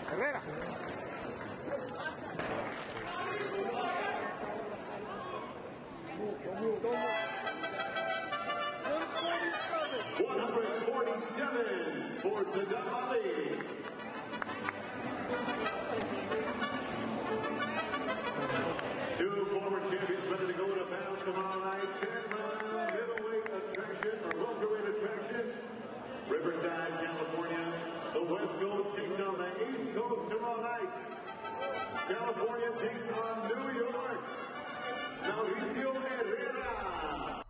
Herrera. 147 for Saddam Ali. Two former champions ready to go to battle tomorrow night. 10-round middleweight attraction or welterweight attraction. Riverside, California. The West Coast takes on the East Coast tomorrow night. California takes on New York. Mauricio Herrera.